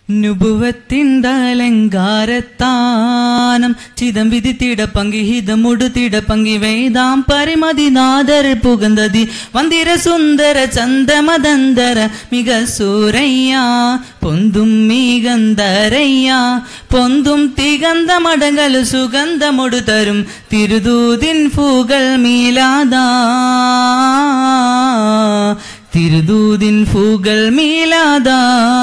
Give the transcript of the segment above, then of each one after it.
നുബുവത്തിണ്ടലങ്കാരത്താനം ചിതം വിധിത്തിട പങ്കി ഹിതമുടുത്തിട പങ്കി വേദാം പരിമതിനാദർ പുകന്തതി വന്ദിര സുന്ദര ചന്ദമദന്തര മിക സൂരയ്യ പൊന്തും മീഗന്ധരയ്യ പൊന്തും തിഗന്ധ മടങ്ങലു സുഗന്ധമൊടു തരും തിരുദൂതിൻ പൂകൾ മീലാദാ തിരുദൂതിൻ പൂകൾ മീലാദാ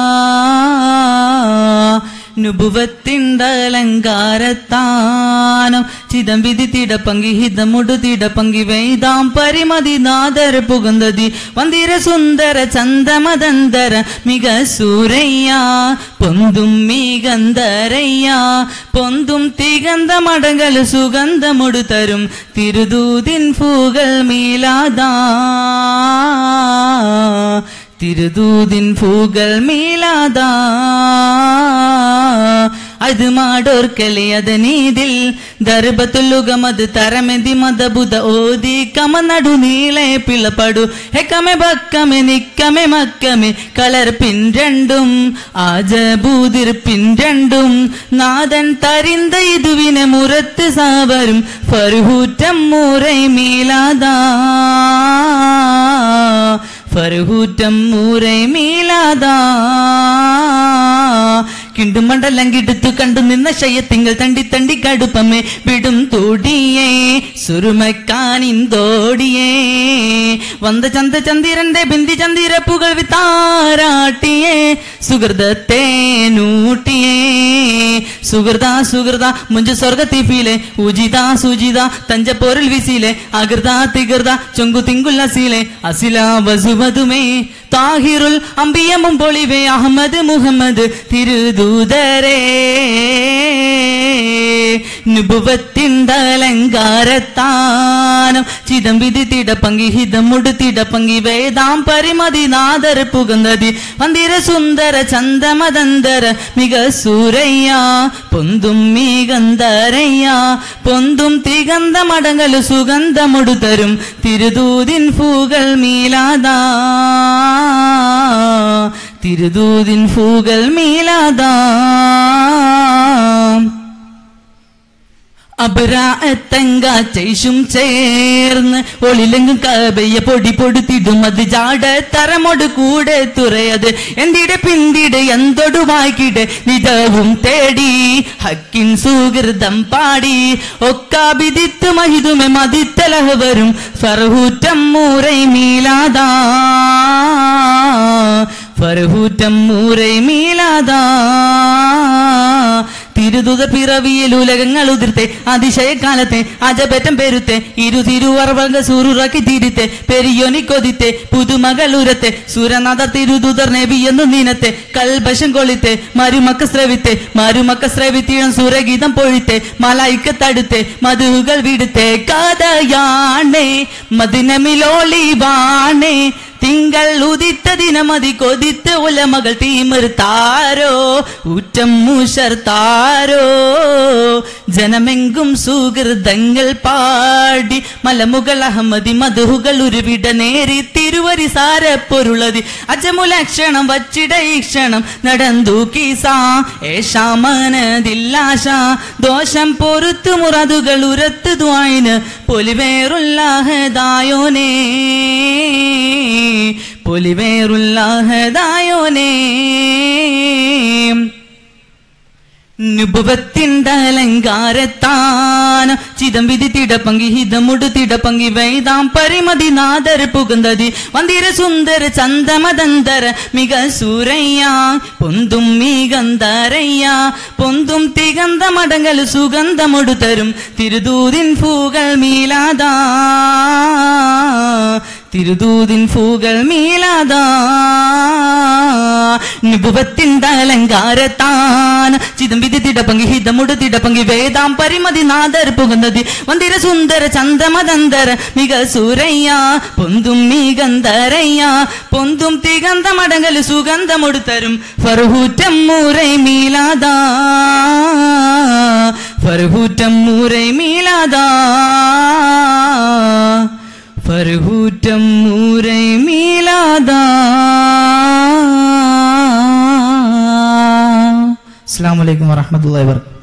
നുബുവത്തിണ്ടലങ്കാരത്താനം ചിതം വിധിത്തിട പങ്കി ഹിതമുടുത്തിട പങ്കി വേദാം പരിമതിനാദർ പുകന്തതി വന്ദിര സുന്ദര ചന്ദമദന്തര മിക സൂരയ്യ പൊന്തും മീഗന്ധരയ്യ പൊന്തും തിഗന്ധ മടങ്ങലു സുഗന്ധമൊടു തരും തിരുദൂതിൻ പൂകൾ മീലാദാ തിരുദൂതിൻ പൂകൾ മീലാദാ അത് മാടോർക്കലെ അതനീതിൽ ദർബത്തുലുഗമത് തരമെതി മദബുദ ഓതി കമ നടു നീളെ പിളപടു ഹെക്കമെ ബക്കമെ നിക്കമെ മക്കമെ കളർ പിൻരണ്ടും ആജബൂതിർ പിൻരണ്ടും നാദൻ തരിന്ത ഇതുവിനെ മുറത്ത് സാവരും ഫർഹൂറ്റം മൂറൈ മീലാദാ ഫർഹൂറ്റം മൂറൈ മീലാദാ കിണ്ടുമണ്ഡലം കിടുത്തു കണ്ടു നിന്ന ശയത്തിങ്കൾ തണ്ടി തണ്ടി കടുപ്പമേ വിടും തോടിയേ സുരുമക്കാനിന്തോടിയേ വந்த ചന്ത ചന്ദിരന്റെ ബിന്ദി ചന്ദിരപ്പുകൾ വിത്താരാട്ടിയേ സുഹൃതത്തെ നൂട്ടിയേ സുഹൃത സുഹൃത മുഞ്ചു സ്വർഗത്തിഫിലെ ഉജിത സുജിത തഞ്ചപ്പോരിൽ വിസിലെ അകൃത തികൃത ചൊങ്കു തിങ്കുല്ലസിലെ അസില വസുവതുമേ താഹിറുൽ അമ്പിയമും പൊളിവേ അഹമ്മദ് മുഹമ്മദ് തിരുദൂതരേ നുബുവത്തിണ്ടലങ്കാരത്താനം ചിതം വിധിത്തിട പങ്കി ഹിതമുടുത്തിട പങ്കി വേദാം പരിമതിനാദർ പുകന്തതി വന്ദിര സുന്ദര ചന്ദമദന്തര മിക സൂരയ്യ പൊന്തും മീഗന്ധരയ്യ പൊന്തും തിഗന്ധ മടങ്ങലു സുഗന്ധമൊടു തരും തിരുദൂതിൻ പൂകൾ മീലാദാ തിരുദൂതിൻ പൂകൾ മീലാദാ അപരാത്തങ്ക ചേശും ചേർന്ന് ഒളിലെങ്കും കബയ്യ പൊടി പൊടുത്തിടും അത് ജാട തരമൊട് കൂടെ തുറയത് എന്തിടെ പിന്തിടെ എന്തൊടു വായിക്കിടെ നിതവും തേടി ഹക്കിൻ സുഹൃതം പാടി ഒക്കാബിദിത്ത് മഹിതുമെ മതിത്തലഹ വരും ഫർഹൂറ്റം മൂറൈ മീലാദാ ഫർഹൂറ്റം മൂറൈ മീലാദാ തിരുദൂത പിറവിയിൽ ഉലകങ്ങൾ ഉതിർത്തെ അതിശയകാലത്തെ അജപറ്റം പെരുത്തെ തിരുവർവക സൂറുറാക്കി തിരിത്തെ പെരിയോനി കൊതിത്തെ പുതുമകളുരത്തെ സുരനാഥ തിരുദൂതർ നബിയെന്നു നീനത്തെ കൽബശം കൊളിത്തെ മരുമക്ക ശ്രവിത്തിയം സുരഗീതം പൊഴിത്തെ മലായിക്ക തടുത്തെ മധുകൾ വിടുത്തെ കഥയാണേ മദിനമിലോളിവാണേ തിങ്കൾ ഉദിത്ത ദിനമതി കൊതിത്ത് ഉലമകൾ തീമിർത്താരോ ഊറ്റം മൂശർത്താരോ ജനമെങ്കും സുഹൃതങ്ങൾ പാടി മലമുകൾ അഹമ്മദി മധുകൾ ഉരുവിട നേരി തിരുവരി സാരപ്പൊരുളതി അജമുലക്ഷണം വച്ചിട ഈ ക്ഷണം നടന്തു കീസാ ഏഷാമനദില്ലാശ ദോഷം പൊറുത്തു മുറതുകൾ ഉരത്ത് ദ്വായിന് പൊലിവേറുല്ലാഹദായോനേ പൊലിവേറുല്ലാഹദായോനേ നുബുവത്തിണ്ടലങ്കാരത്താനം ചിതം വിധിത്തിട പങ്കി ഹിതമുടുത്തിട പങ്കി വേദാം പരിമതിനാദർ പുകന്തതി വന്ദിര സുന്ദര ചന്ദമദന്തര മിക സൂരയ്യ പൊന്തും മീഗന്ധരയ്യ പൊന്തും തിഗന്ധ മടങ്ങലു സുഗന്ധമൊടു തരും തിരുദൂതിൻ പൂകൾ മീലാദാ തിരുദൂതിൻ പൂകൾ മീലാദാ നുബുവത്തിണ്ടലങ്കാരത്താനം ചിതം വിധിത്തിട പങ്കി ഹിതമുടുത്തിട പങ്കി വേദാം പരിമതിനാദർ പുകന്തതി വന്ദിര സുന്ദര ചന്ദമദന്തര മിക സൂരയ്യ പൊന്തും മീഗന്ധരയ്യ പൊന്തും തിഗന്ധ മടങ്ങലു സുഗന്ധമൊടു തരും ഫർഹൂറ്റം മൂറൈ മീലാദാ ഫർഹൂറ്റം മൂറൈ മീലാദാ ഫർഹൂറ്റം മൂറൈ മീലാദാ അസ്സലാമു അലൈക്കും വറഹ്മത്തുള്ളാഹി വബറകാതുഹു.